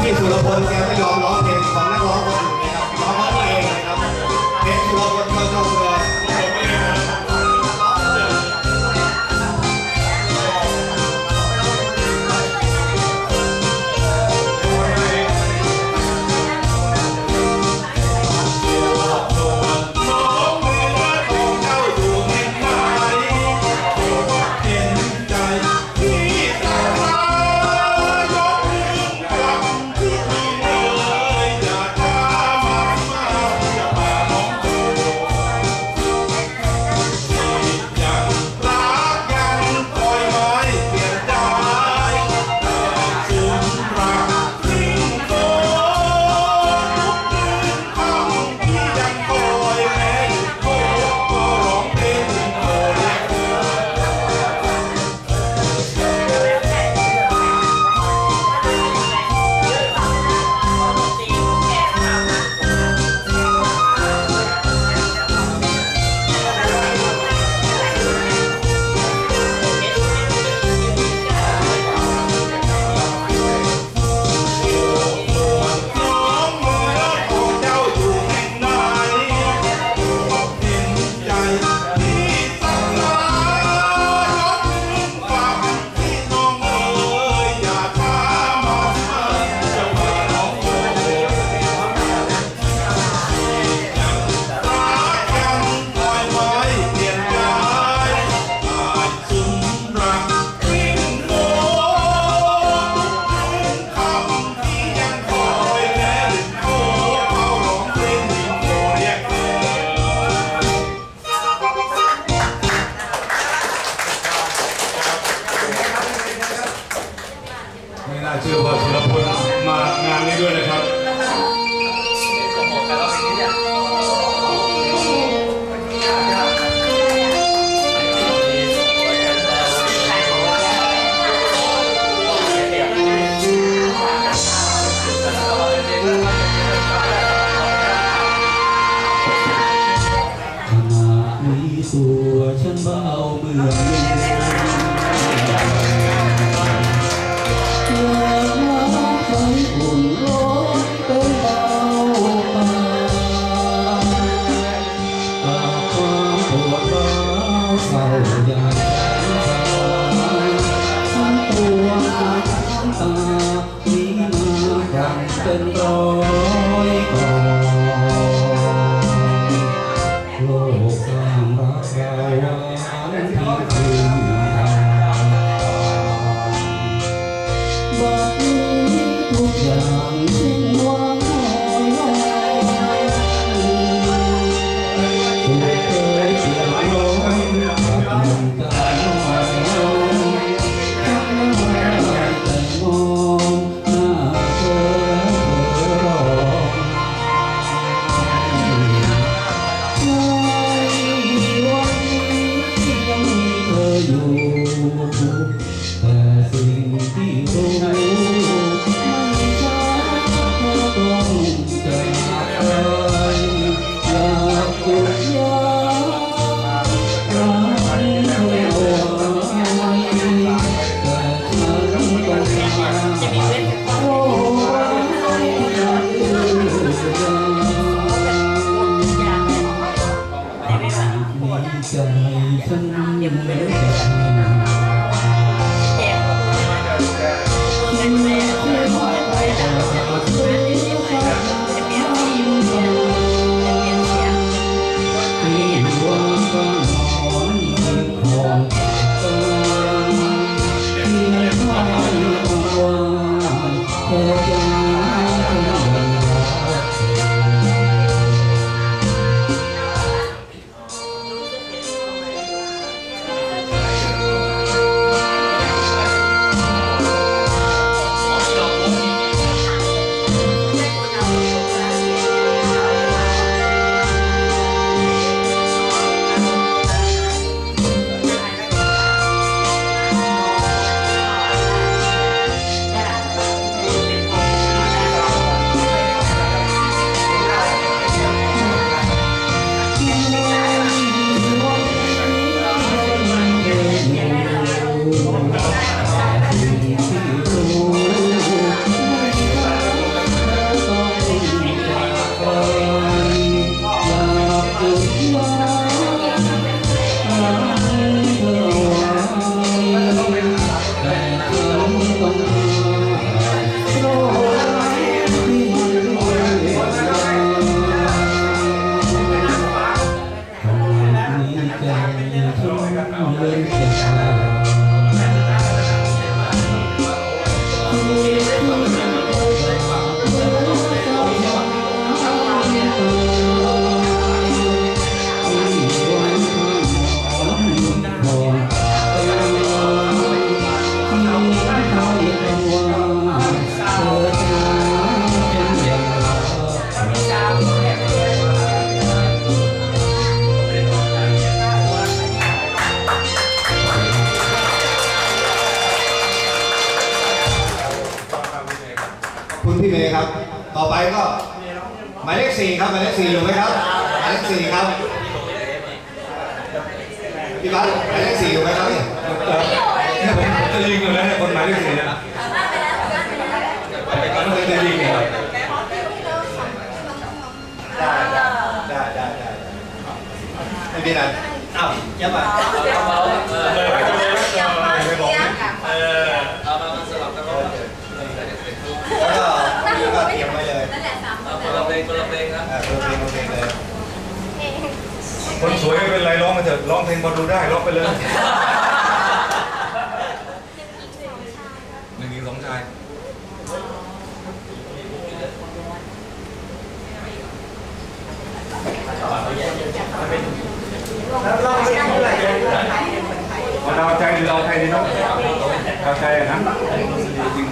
พี่สุรพลแกไม่ยอมร้องเพลงของนักร้องคนอื่นนะครับร้องเขาเองนะครับเพลงสุรพลเขาต้องเรือเชื่อว่าสุรพลมางานนี้ด้วยนะครับมีตัวฉันเบาเบื่อเป็นร้อยก่อนโลกสร้างรักเราหวานที่คืนทางบัดนี้ทุกอย่างสิ้นหวังหอยหายถูกเคยเสียร้อยกับหนึ่งการหมายทั้งไม่แต่มองหน้าเธอแต่สิ่งที่รู้ไม่ใช่เธอต้องจากไปอยากหยุดยั้งรักเธอเอาไว้แต่ฉันต้องการโอ้ยใจฉันยังไม่ได้คุณพี่เมย์ครับต่อไปก็หมายเลข 4ครับหมายเลข 4อยู่ไหมครับหมายเลข 4ครับพี่บัสหมายเลข 4อยู่ไหมครับเนี่ยผมจะยิงอยู่แล้วเนี่ยคนหมายเลข 4นะผมจะยิงเนี่ยได้ไม่เป็นไรอ้าวยับอ่ะไม่บอกเอามาสลับกันแล้วก็เตรียมไว้เลยคนละเพลงนะคนละเพลงเลยคนสวยไม่เป็นไรร้องมาเถอะร้องเพลงพอดูได้ร้องไปเลย1 หญิง 2 ชายเราใจหรือเราไทยดีน้องเราใจนะจริง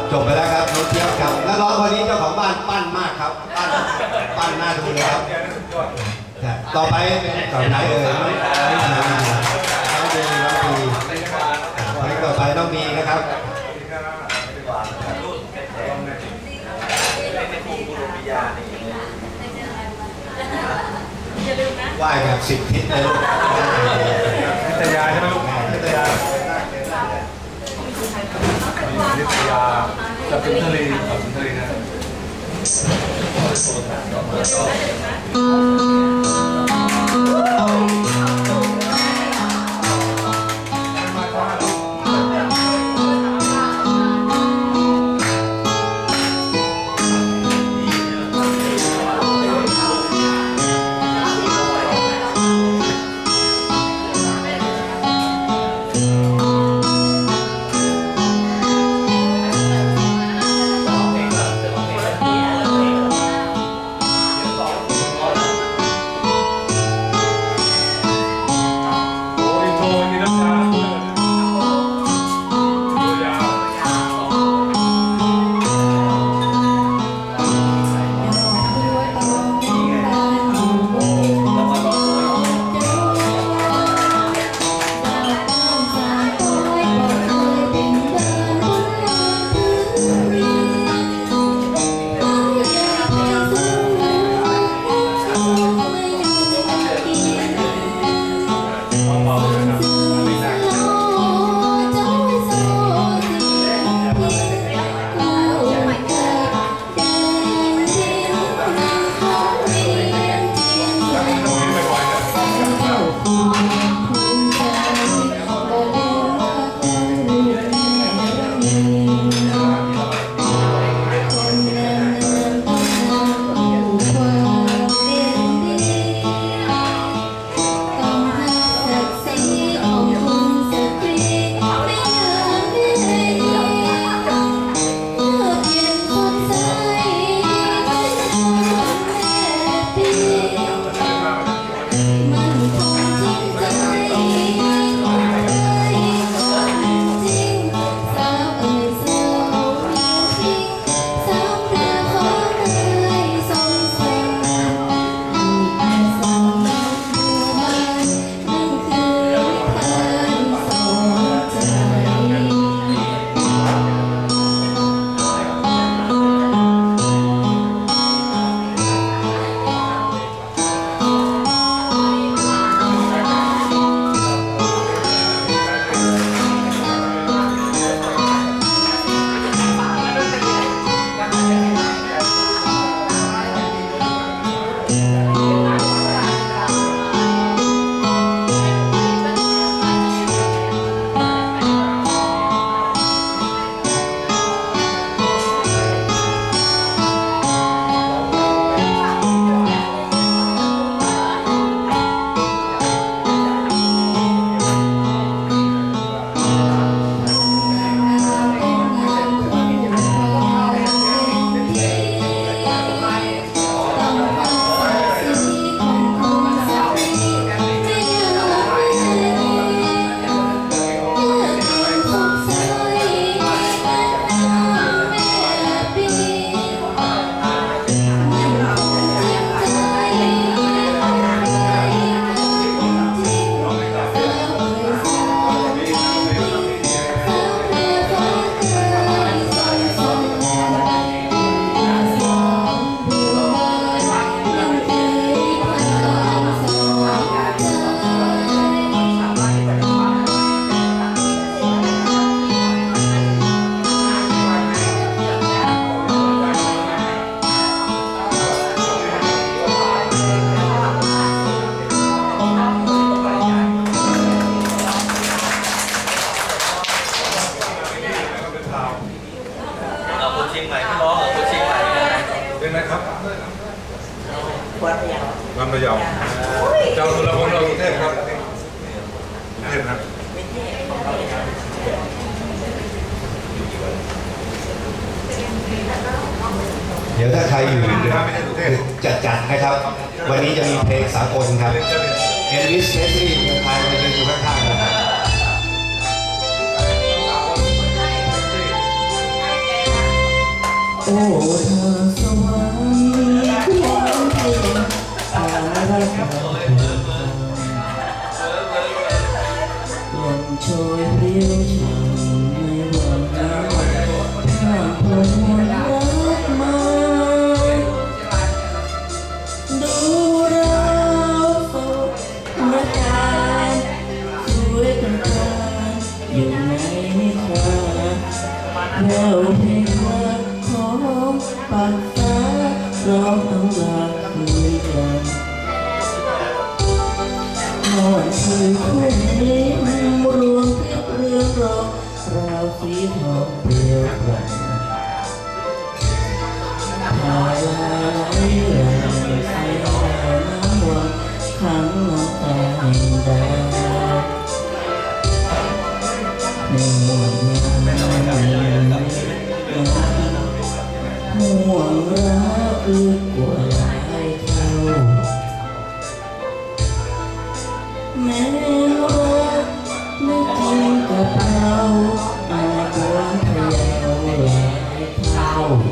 จบไปแล้วครับน้องเจี๊ยบครับนักร้องคนนี้เจ้าของบ้านปั้นมากครับปั้นหน้าดูเลยครับต่อไปเป็นต่อไหนเลยน้องดีต่อไปน้องมีนะครับไหว้แบบ10 ทิศเลยนิตยาใช่ไหมลูกนิตยาจะเป็นทะเลเป็นทะเลนะวันพะเยาเจ้าสุรพลเรากรุงเทพครับกรุงเทพครับเดี๋ยวถ้าใครอยู่จัดนะครับวันนี้จะมีเพลงสากลครับเอลวิส เพรสลีย์เมืองไทยมายืนอยู่ข้างๆนะครับโอ้ทางสวรรค์ที่ยังเพียงสารพัดลมโชยเรียวช่ำในวันนั้นข้ามพลมนรักมาดูเราสดประการสวยกันตาอยู่ในนิทานเราเพลงรักของปากฟ้าร้องทั้งหลักคืนกันนอนคืนคู่นี้รวมเก็บเรื่องราวราวสีทองเปลี่ยวกลั่นพาลาไหลหลังใส่น้ำวันขังน้ำตาแห่งดาวในห่วงรักลึกกว่าหลายเท่าแม้รักไม่จริงกับเราอาจหวงพยาวหลายเท่า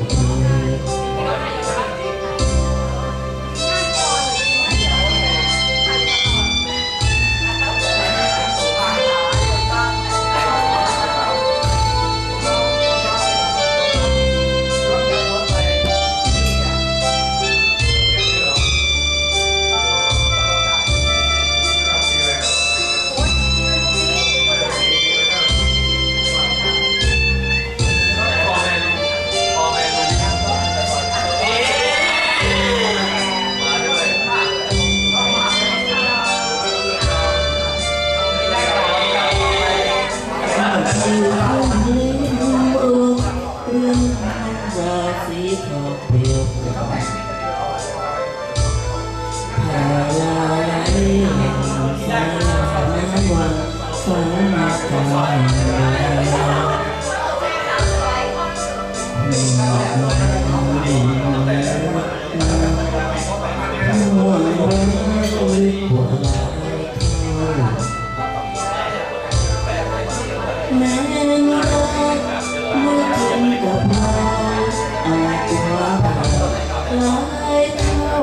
สีทองเปลี่ยวกลั่นพาลาไหลแห่งสายน้ำวันฟ้ามาตาห่วงรักลึกกว่าหลายเท่าแม้รักไม่จริงกับเราอาจหวงหลายเท่า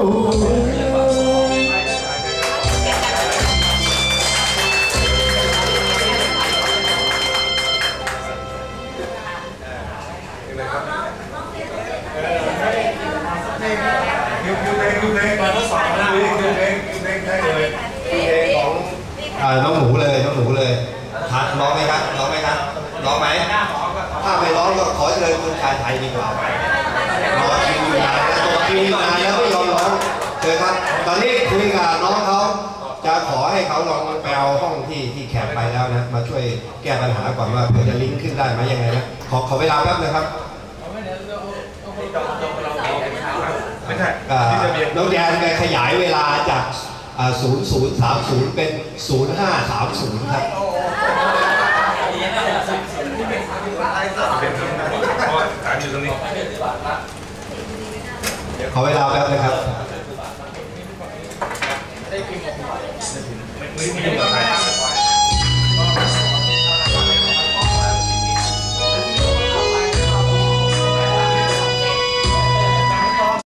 น้องหมูเลยน้องหมูเลยร้องไหมครับร้องไหมครับร้องไหมถ้าไม่ร้องก็ขอเชิญคุณชายไทยดีกว่ารอคิวอยู่นานแล้วตัวคิวอยู่นานแล้วไม่ยอมร้องเชิญครับตอนนี้คุยกับน้องเขาจะขอให้เขาลองไปเอาห้องที่แขกไปแล้วนะมาช่วยแก้ปัญหาก่อนว่าเผื่อจะลิงก์ขึ้นได้ไหมยังไงนะขอเวลาแป๊บนะครับไม่ใช่น้องแดนไปขยายเวลาจาก0030เป็น0530ครับขอเวลาแป๊บนะครับ